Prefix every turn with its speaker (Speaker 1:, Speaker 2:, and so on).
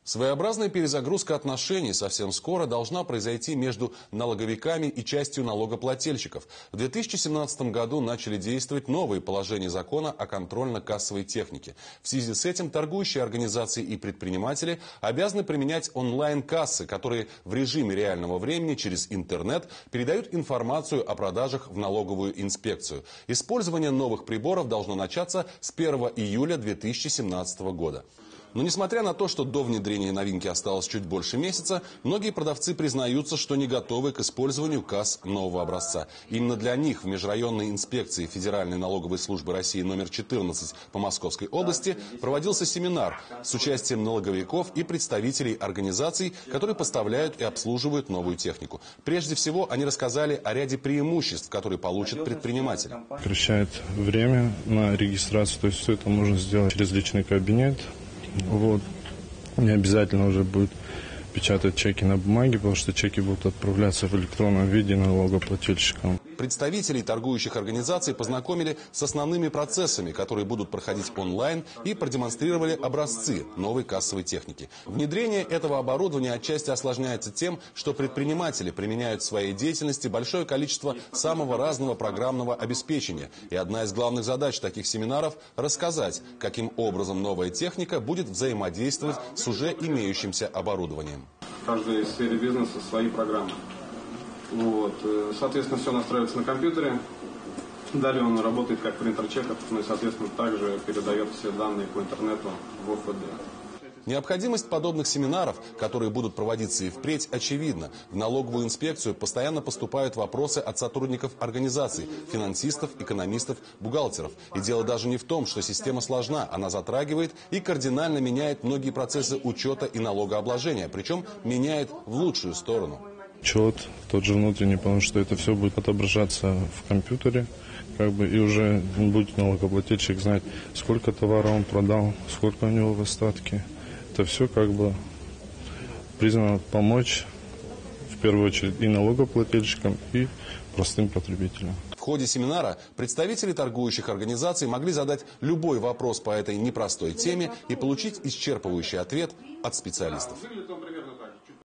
Speaker 1: Своеобразная перезагрузка отношений совсем скоро должна произойти между налоговиками и частью налогоплательщиков. В 2017 году начали действовать новые положения закона о контрольно-кассовой технике. В связи с этим торгующие организации и предприниматели обязаны применять онлайн-кассы, которые в режиме реального времени через интернет передают информацию о продажах в налоговую инспекцию. Использование новых приборов должно начаться с 1 июля 2017 года. Но несмотря на то, что до внедрения новинки осталось чуть больше месяца, многие продавцы признаются, что не готовы к использованию касс нового образца. Именно для них в межрайонной инспекции Федеральной налоговой службы России номер 14 по Московской области проводился семинар с участием налоговиков и представителей организаций, которые поставляют и обслуживают новую технику. Прежде всего, они рассказали о ряде преимуществ, которые получат предприниматели.
Speaker 2: Сокращает время на регистрацию, то есть все это можно сделать через личный кабинет. Вот. Не обязательно уже будет печатать чеки на бумаге, потому что чеки будут отправляться в электронном виде налогоплательщикам.
Speaker 1: Представителей торгующих организаций познакомили с основными процессами, которые будут проходить онлайн, и продемонстрировали образцы новой кассовой техники. Внедрение этого оборудования отчасти осложняется тем, что предприниматели применяют в своей деятельности большое количество самого разного программного обеспечения. И одна из главных задач таких семинаров – рассказать, каким образом новая техника будет взаимодействовать с уже имеющимся оборудованием.
Speaker 3: В каждой сфере бизнеса свои программы. Вот. Соответственно, все настраивается на компьютере. Далее он работает как принтер чеков, ну и, соответственно, также передает все данные по интернету в ОФД.
Speaker 1: Необходимость подобных семинаров, которые будут проводиться и впредь, очевидна. В налоговую инспекцию постоянно поступают вопросы от сотрудников организаций, финансистов, экономистов, бухгалтеров. И дело даже не в том, что система сложна, она затрагивает и кардинально меняет многие процессы учета и налогообложения, причем меняет в лучшую сторону.
Speaker 2: Учет тот же внутренний, потому что это все будет отображаться в компьютере, и уже будет налогоплательщик знать, сколько товара он продал, сколько у него в остатке. Это все призвано помочь в первую очередь и налогоплательщикам, и простым потребителям.
Speaker 1: В ходе семинара представители торгующих организаций могли задать любой вопрос по этой непростой теме и получить исчерпывающий ответ от специалистов.